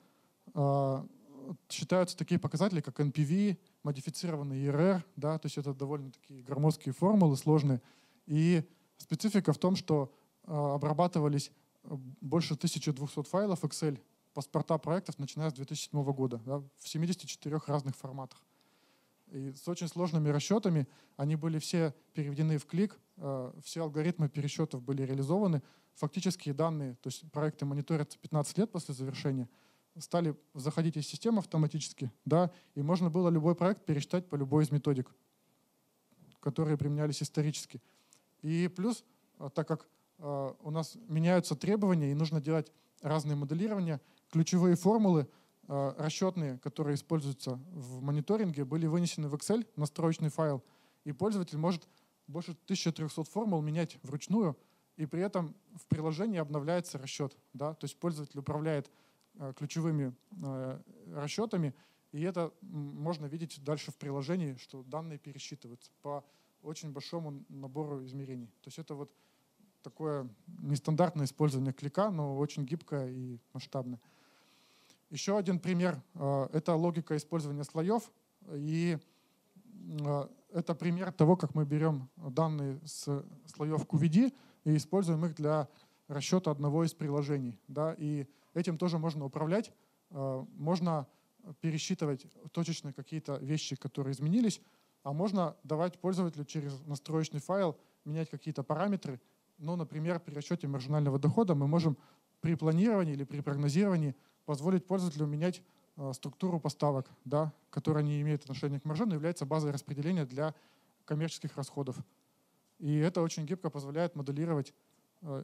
Считаются такие показатели, как эн пи ви, модифицированный и эр эр, да, то есть это довольно такие громоздкие формулы, сложные. И специфика в том, что обрабатывались больше тысячи двухсот файлов Excel, паспорта проектов, начиная с две тысячи седьмого года, да, в семидесяти четырёх разных форматах. И с очень сложными расчетами они были все переведены в клик, все алгоритмы пересчетов были реализованы. Фактические данные, то есть проекты мониторятся пятнадцать лет после завершения, стали заходить из системы автоматически, да, и можно было любой проект пересчитать по любой из методик, которые применялись исторически. И плюс, так как э, у нас меняются требования и нужно делать разные моделирования, ключевые формулы э, расчетные, которые используются в мониторинге, были вынесены в Excel, настроечный файл, и пользователь может больше тысячи трёхсот формул менять вручную, и при этом в приложении обновляется расчет. Да? То есть пользователь управляет э, ключевыми э, расчетами, и это можно видеть дальше в приложении, что данные пересчитываются по очень большому набору измерений. То есть это вот такое нестандартное использование клика, но очень гибкое и масштабное. Еще один пример э, — это логика использования слоев. И э, это пример того, как мы берем данные с слоев кью ви ди и используем их для расчета одного из приложений. Да? И этим тоже можно управлять. Э, можно пересчитывать точечно какие-то вещи, которые изменились, а можно давать пользователю через настроечный файл менять какие-то параметры. Ну, например, при расчете маржинального дохода мы можем при планировании или при прогнозировании позволить пользователю менять э, структуру поставок, да, которая не имеет отношения к марже, но является базой распределения для коммерческих расходов. И это очень гибко позволяет моделировать э,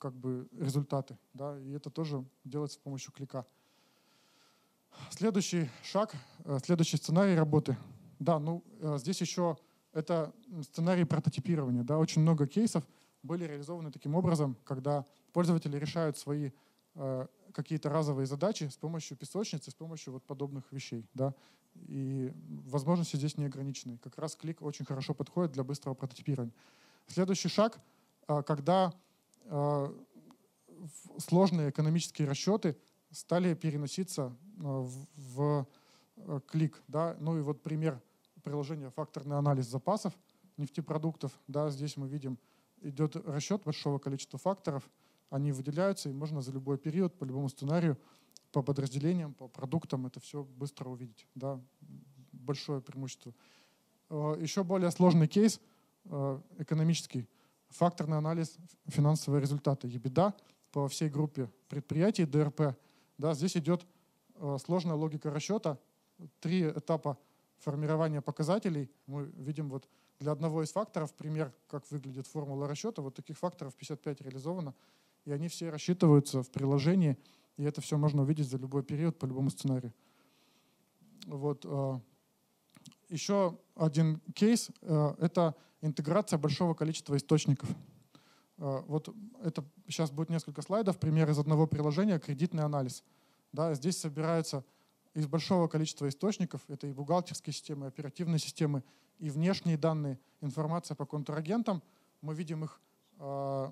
как бы результаты. Да, и это тоже делается с помощью клика. Следующий шаг, э, следующий сценарий работы. Да, ну э, здесь еще это сценарий прототипирования. Да, очень много кейсов были реализованы таким образом, когда пользователи решают свои э, какие-то разовые задачи с помощью песочницы, с помощью вот подобных вещей. Да. И возможности здесь не ограничены. Как раз клик очень хорошо подходит для быстрого прототипирования. Следующий шаг, э, когда э, сложные экономические расчеты стали переноситься в, в клик. Да? Ну и вот пример приложения «Факторный анализ запасов нефтепродуктов». Да? Здесь мы видим, идет расчет большого количества факторов, они выделяются, и можно за любой период, по любому сценарию, по подразделениям, по продуктам это все быстро увидеть. Да? Большое преимущество. Еще более сложный кейс экономический. Факторный анализ финансового результата EBITDA по всей группе предприятий ди эр пи. Да, здесь идет э, сложная логика расчета, три этапа формирования показателей. Мы видим вот для одного из факторов пример, как выглядит формула расчета. Вот таких факторов пятьдесят пять реализовано, и они все рассчитываются в приложении, и это все можно увидеть за любой период по любому сценарию. Вот, э, еще один кейс э, — это интеграция большого количества источников. Вот это сейчас будет несколько слайдов. Пример из одного приложения — кредитный анализ. Да, здесь собираются из большого количества источников. Это и бухгалтерские системы, и оперативные системы, и внешние данные, информация по контрагентам. Мы видим их э,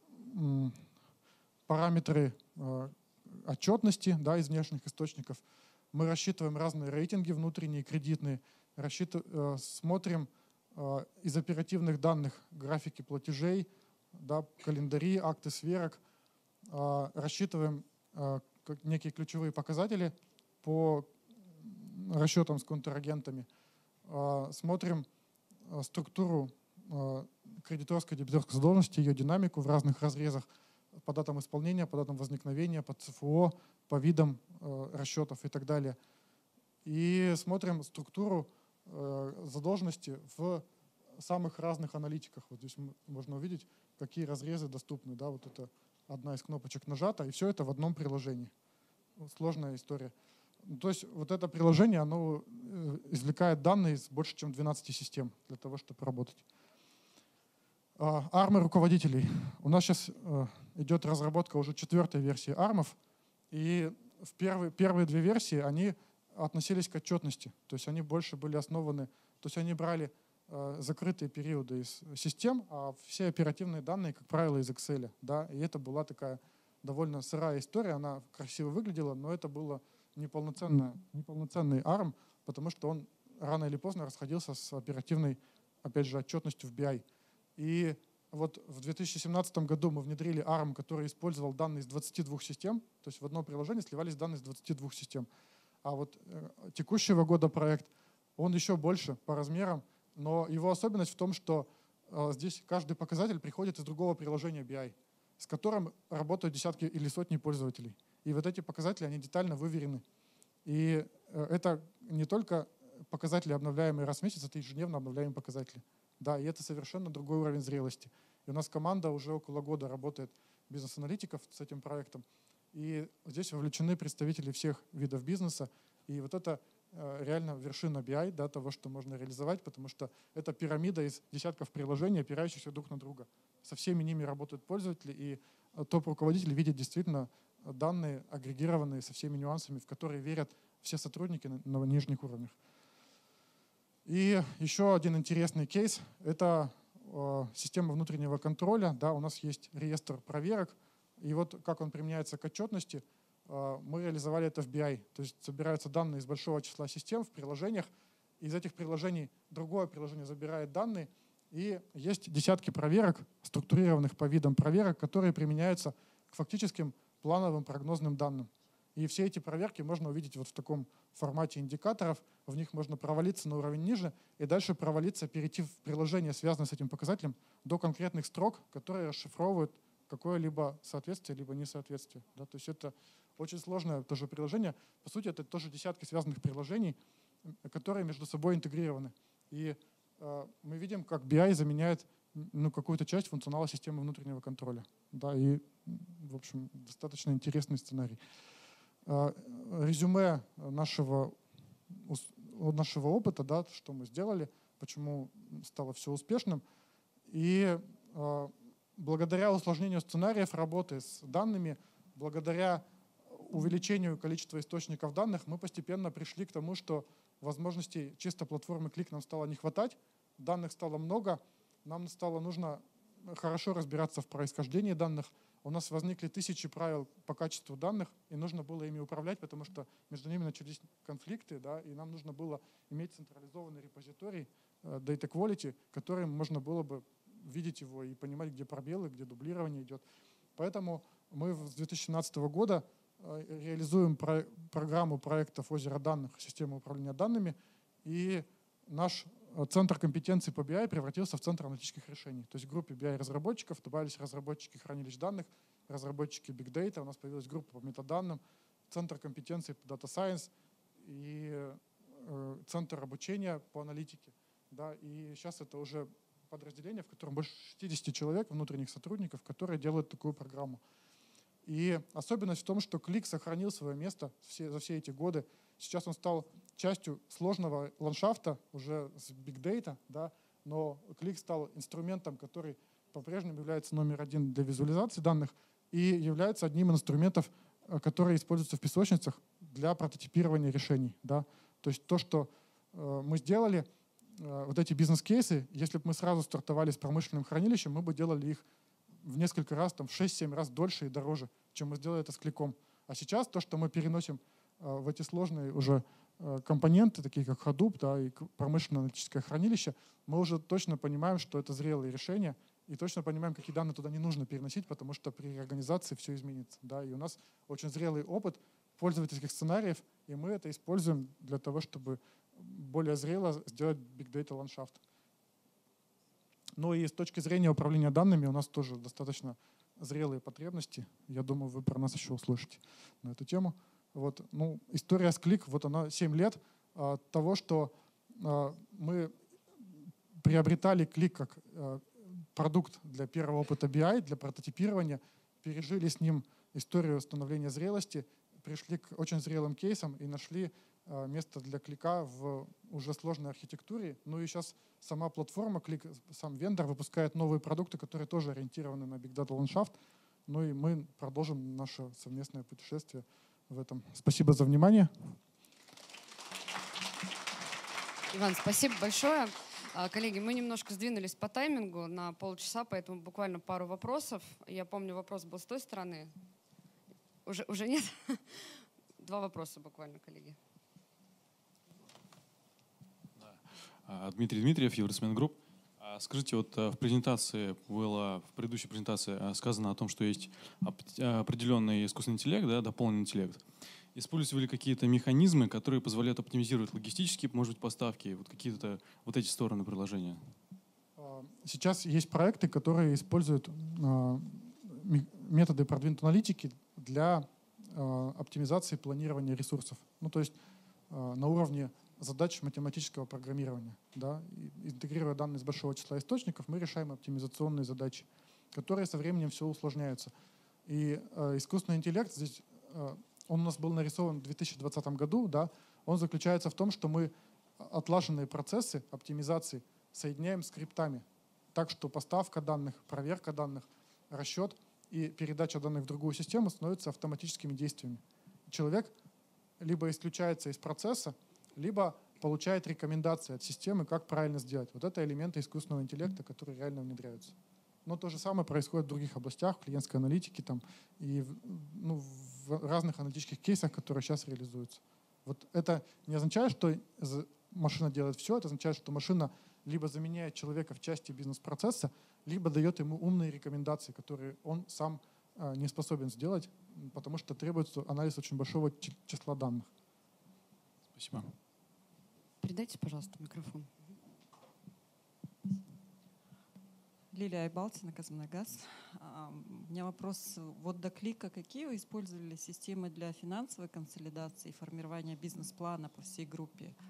параметры э, отчетности, да, из внешних источников. Мы рассчитываем разные рейтинги внутренние, кредитные. Рассчит... Э, смотрим э, из оперативных данных графики платежей, да, календари, акты сверок, э, рассчитываем э, как некие ключевые показатели по расчетам с контрагентами, э, смотрим э, структуру э, кредиторской, дебиторской задолженности, ее динамику в разных разрезах по датам исполнения, по датам возникновения, по цэ эф о, по видам э, расчетов и так далее. И смотрим структуру э, задолженности в самых разных аналитиках. Вот здесь можно увидеть, какие разрезы доступны. Да, вот это одна из кнопочек нажата, и все это в одном приложении. Сложная история. То есть вот это приложение, оно извлекает данные из больше, чем двенадцати систем для того, чтобы работать. Армы руководителей. У нас сейчас идет разработка уже четвертой версии армов, и в первые, первые две версии они относились к отчетности. То есть они больше были основаны, то есть они брали закрытые периоды из систем, а все оперативные данные, как правило, из Excel. Да? И это была такая довольно сырая история, она красиво выглядела, но это было неполноценный, неполноценный арм, потому что он рано или поздно расходился с оперативной, опять же, отчетностью в би ай. И вот в две тысячи семнадцатом году мы внедрили арм, который использовал данные из двадцати двух систем, то есть в одно приложение сливались данные из двадцати двух систем. А вот э, текущего года проект, он еще больше по размерам, но его особенность в том, что э, здесь каждый показатель приходит из другого приложения би ай, с которым работают десятки или сотни пользователей. И вот эти показатели, они детально выверены. И э, это не только показатели, обновляемые раз в месяц, это ежедневно обновляемые показатели. Да, и это совершенно другой уровень зрелости. И у нас команда уже около года работает бизнес-аналитиков с этим проектом. И здесь вовлечены представители всех видов бизнеса. И вот это э, реально вершина би ай, да, того, что можно реализовать, потому что это пирамида из десятков приложений, опирающихся друг на друга. Со всеми ними работают пользователи, и э, топ-руководители видят действительно данные, агрегированные со всеми нюансами, в которые верят все сотрудники на, на нижних уровнях. И еще один интересный кейс — это э, система внутреннего контроля. Да, у нас есть реестр проверок, и вот как он применяется к отчетности, э, мы реализовали это в би ай. То есть собираются данные из большого числа систем в приложениях, из этих приложений другое приложение забирает данные, и есть десятки проверок, структурированных по видам проверок, которые применяются к фактическим плановым прогнозным данным. И все эти проверки можно увидеть вот в таком формате индикаторов. В них можно провалиться на уровень ниже и дальше провалиться, перейти в приложение, связанное с этим показателем, до конкретных строк, которые расшифровывают какое-либо соответствие либо несоответствие. Да, то есть это очень сложное тоже приложение. По сути, это тоже десятки связанных приложений, которые между собой интегрированы. И э, мы видим, как би ай заменяет ну, какую-то часть функционала системы внутреннего контроля. Да, и, в общем, достаточно интересный сценарий. Резюме нашего, нашего опыта, да, что мы сделали, почему стало все успешным. И благодаря усложнению сценариев работы с данными, благодаря увеличению количества источников данных, мы постепенно пришли к тому, что возможностей чисто платформы Qlik нам стало не хватать, данных стало много, нам стало нужно хорошо разбираться в происхождении данных. У нас возникли тысячи правил по качеству данных, и нужно было ими управлять, потому что между ними начались конфликты, да, и нам нужно было иметь централизованный репозиторий uh, Data Quality, которым можно было бы видеть его и понимать, где пробелы, где дублирование идет. Поэтому мы с две тысячи семнадцатого года uh, реализуем про программу проектов «Озеро данных. Система управления данными», и наш центр компетенций по би ай превратился в центр аналитических решений. То есть в группе би ай-разработчиков добавились разработчики хранилищ данных, разработчики Big Data, у нас появилась группа по метаданным, центр компетенций по Data Science и э, центр обучения по аналитике. Да, и сейчас это уже подразделение, в котором больше шестидесяти человек, внутренних сотрудников, которые делают такую программу. И особенность в том, что Qlik сохранил свое место все, за все эти годы. Сейчас он стал частью сложного ландшафта уже с Big Data, да, но Qlik стал инструментом, который по-прежнему является номер один для визуализации данных и является одним из инструментов, которые используются в песочницах для прототипирования решений. Да. То есть то, что э, мы сделали, э, вот эти бизнес-кейсы, если бы мы сразу стартовали с промышленным хранилищем, мы бы делали их в несколько раз, там, в шесть-семь раз дольше и дороже, чем мы сделали это с Qlik'ом. А сейчас то, что мы переносим э, в эти сложные уже э, компоненты, такие как Hadoop, да, и промышленное аналитическое хранилище, мы уже точно понимаем, что это зрелые решения, и точно понимаем, какие данные туда не нужно переносить, потому что при организации все изменится. Да, и у нас очень зрелый опыт пользовательских сценариев, и мы это используем для того, чтобы более зрело сделать Big Data ландшафт. Ну и с точки зрения управления данными у нас тоже достаточно зрелые потребности. Я думаю, вы про нас еще услышите на эту тему. Вот, ну, история с Qlik, вот она семь лет а, того, что а, мы приобретали Qlik как а, продукт для первого опыта би ай, для прототипирования, пережили с ним историю становления зрелости, пришли к очень зрелым кейсам и нашли а, место для Qlik'а в уже сложной архитектуре. Ну и сейчас сама платформа Qlik, сам вендор выпускает новые продукты, которые тоже ориентированы на Big Data ландшафт. Ну и мы продолжим наше совместное путешествие в этом. Спасибо за внимание. Иван, спасибо большое. Коллеги, мы немножко сдвинулись по таймингу на полчаса, поэтому буквально пару вопросов. Я помню, вопрос был с той стороны. Уже, уже нет? Два вопроса буквально, коллеги. Дмитрий Дмитриев, Евросмен Групп. Скажите, вот в презентации было, в предыдущей презентации сказано о том, что есть определенный искусственный интеллект, да, дополненный интеллект. Использовали какие-то механизмы, которые позволяют оптимизировать логистические, может быть, поставки, вот какие-то вот эти стороны приложения? Сейчас есть проекты, которые используют методы продвинутой аналитики для оптимизации планирования ресурсов. Ну, то есть на уровне задач математического программирования. Да? Интегрируя данные из большого числа источников, мы решаем оптимизационные задачи, которые со временем все усложняются. И э, искусственный интеллект, здесь, э, он у нас был нарисован в две тысячи двадцатом году, да? Он заключается в том, что мы отлаженные процессы оптимизации соединяем скриптами, так что поставка данных, проверка данных, расчет и передача данных в другую систему становятся автоматическими действиями. Человек либо исключается из процесса, либо получает рекомендации от системы, как правильно сделать. Вот это элементы искусственного интеллекта, которые реально внедряются. Но то же самое происходит в других областях, в клиентской аналитике там, и ну, в разных аналитических кейсах, которые сейчас реализуются. Вот это не означает, что машина делает все, это означает, что машина либо заменяет человека в части бизнес-процесса, либо дает ему умные рекомендации, которые он сам э, не способен сделать, потому что требуется анализ очень большого числа данных. Спасибо. Передайте, пожалуйста, микрофон. Лилия Айбалтина, Казмунайгаз. У меня вопрос. Вот до Qlik'а какие вы использовали системы для финансовой консолидации и формирования бизнес-плана по всей группе?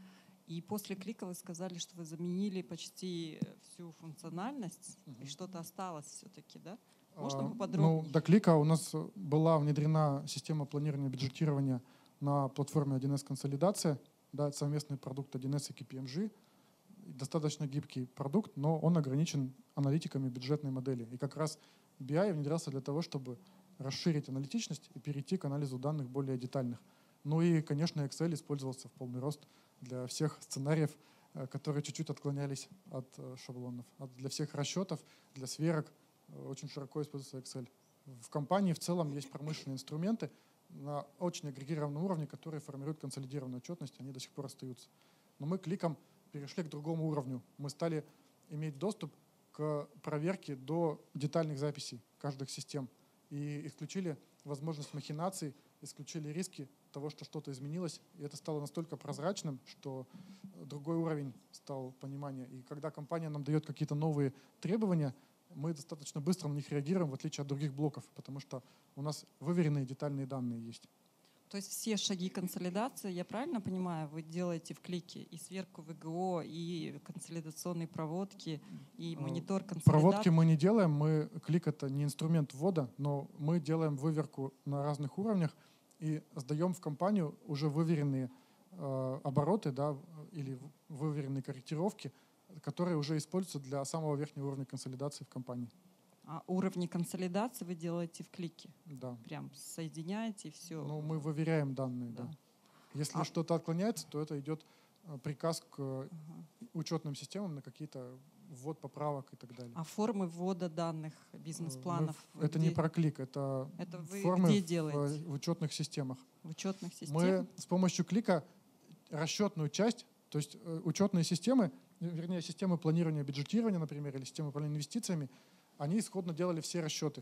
И после клика вы сказали, что вы заменили почти всю функциональность, Мгм. и что-то осталось все-таки, да? Можно А, поподробнее? Ну, до клика у нас была внедрена система планирования бюджетирования на платформе один эс консолидация. Да, это совместный продукт один эс и кей пи эм джи. Достаточно гибкий продукт, но он ограничен аналитиками бюджетной модели. И как раз би ай внедрялся для того, чтобы расширить аналитичность и перейти к анализу данных более детальных. Ну и, конечно, Excel использовался в полный рост для всех сценариев, э, которые чуть-чуть отклонялись от э, шаблонов. От- Для всех расчетов, для сверок э, очень широко используется Excel. В компании в целом есть промышленные инструменты на очень агрегированном уровне, которые формируют консолидированную отчетность, они до сих пор остаются. Но мы кликом перешли к другому уровню. Мы стали иметь доступ к проверке до детальных записей каждых систем и исключили возможность махинаций, исключили риски того, что что-то изменилось. И это стало настолько прозрачным, что другой уровень стал понимания. И когда компания нам дает какие-то новые требования, мы достаточно быстро на них реагируем, в отличие от других блоков, потому что у нас выверенные детальные данные есть. То есть все шаги консолидации, я правильно понимаю, вы делаете в клике и сверку вэ гэ о, и консолидационные проводки, и Э, монитор консолидации? Проводки мы не делаем, мы, клик — это не инструмент ввода, но мы делаем выверку на разных уровнях и сдаем в компанию уже выверенные э, обороты, да, или в- выверенные корректировки, которые уже используются для самого верхнего уровня консолидации в компании. А уровни консолидации вы делаете в клике? Да. Прям соединяете и все? Ну, мы выверяем данные, да. Да. Если А- что-то отклоняется, то это идет э, приказ к э, Ага. учетным системам на какие-то ввод поправок и так далее. А формы ввода данных, Э, бизнес-планов? мы в- вы Это не где- про клик, это, Это вы формы где в, э, делаете? в учетных системах. В учетных системах? Мы с помощью клика расчетную часть, то есть э, учетные системы, э, вернее, системы планирования бюджетирования, например, или системы управления инвестициями, они исходно делали все расчеты.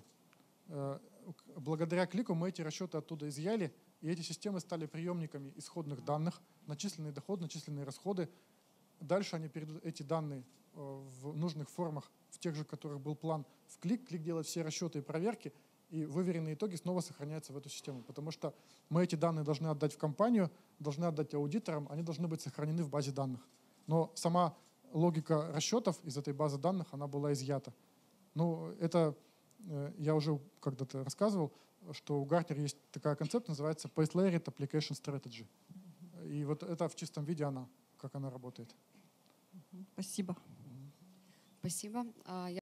Э, к- Благодаря клику мы эти расчеты оттуда изъяли, и эти системы стали приемниками исходных данных, начисленный доход, начисленные расходы. Дальше они передают эти данные э, в нужных формах, в тех же, в которых был план, в клик. Клик делает все расчеты и проверки, и выверенные итоги снова сохраняются в эту систему. Потому что мы эти данные должны отдать в компанию, должны отдать аудиторам, они должны быть сохранены в базе данных. Но сама логика расчетов из этой базы данных, она была изъята. Ну, это э, я уже когда-то рассказывал, что у Gartner есть такая концепция, называется Place-Layered Application Strategy. И вот это в чистом виде она, как она работает. Спасибо. Спасибо. А, я